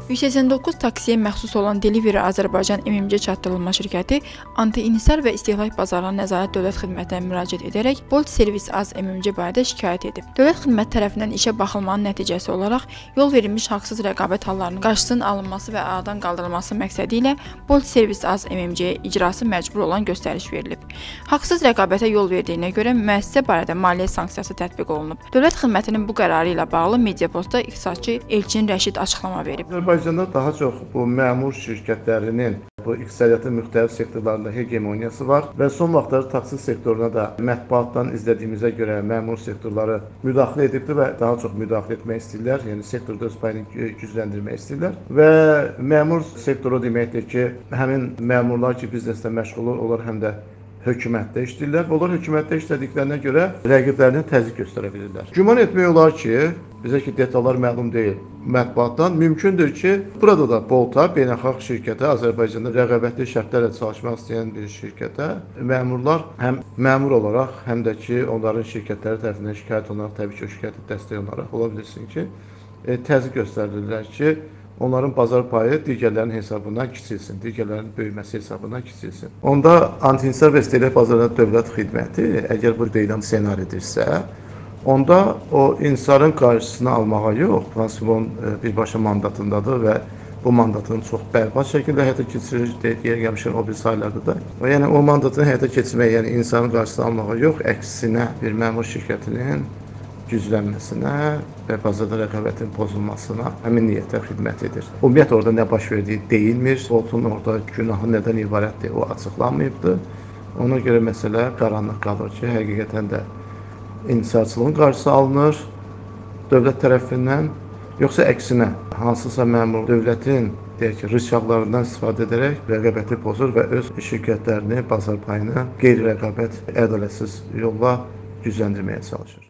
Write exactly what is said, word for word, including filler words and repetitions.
yüz səksən doqquz taksiyə məxsus olan Delivery Azərbaycan M M C çatdırılma şirkəti anti-inhisar və istehlak bazarlarına nəzarət dövlət xidmətinə müraciət edərək Bolt Servis Az M M C barədə şikayət edib. Dövlət xidməti tərəfindən işə baxılmanın nəticəsi olaraq yol verilmiş haqsız rəqabət hallarının qarşısının alınması və aradan qaldırılması məqsədi ilə Bolt Servis Az M M C-yə icrası məcbur olan göstəriş verilib. Haqsız rəqabətə yol verdiyinə görə müəssisə barədə maliyyə sanksiyası tətbiq olunub. Dövlət xidmətinin bu qərarı ilə bağlı Mediapostda iqtisadçı Elçin Rəşid açıqlama verib. Azərbaycanda daha çox bu məmur şirkətlərinin bu iqtisadiyyatın müxtəlif sektorlarında hegemoniyası var və son vaxtlarda taksi sektoruna da mətbuatdan izlədiyimizə görə məmur sektorları müdaxilə edibdir və daha çox müdaxilə etmək istəyirlər, yəni sektorda öz payını gücləndirmək istəyirlər və məmur sektoru deməkdir ki, həmin məmurlar ki, bizneslə məşğul olur, onlar həm də hökumətdə işləyirlər və onlar hökumətdə işlədiklərinə görə rəqiblərinə təzyiq göstərə bilirlər. Güman etmək olar ki, bizə ki, detallar məlum deyil, mətbuatdan mümkündür ki, burada da Bolta, beynəlxalq şirkətə, Azərbaycanda rəqabətli şərtlərlə çalışmaq istəyən bir şirkətə məmurlar həm məmur olaraq, həm də ki, onların şirkətləri tərəfindən şikayət olunaraq, təbii ki, o şirkəti dəstək olaraq ola bilirsin ki, e, təzyiq göstərirlər ki, onların bazar payı digərlərinin hesabından kiçilsin, digərlərinin böyüməsi hesabından kiçilsin. Onda anti-inhisar və istehlak bazarında dövlət xidməti, əgər bu deyilən senaridirsə, onda o inhisarın qarşısını almağa yox, Transpon birbaşa mandatındadır və bu mandatını çox bərbad şəkildə həyata keçirir, deyə gəlmişəm o bir saylarda da. Yəni o mandatını həyata keçirmək, yəni insanın qarşısını almağa yox, əksinə bir məmur şirkətinin güclənməsinə və bazarda rəqabətin pozulmasına həmin niyyətlə xidmət edir. Ümumiyyətlə orada nə baş verdiyi deyilmir, Boltun orada günahı nədən ibarətdir, o açıqlanmayıbdır. Ona görə məsələ qaranlıq qalır ki, həqiqətən də inhisarçılığın qarşısı alınır dövlət tərəfindən, yoxsa əksinə hansısa məmur dövlətin deyək ki, rıçaqlarından istifadə edərək rəqabəti pozur və öz şirkətlərini, bazar payını qeyri-rəqabət ədalətsiz yolla gücləndirməyə çalışır.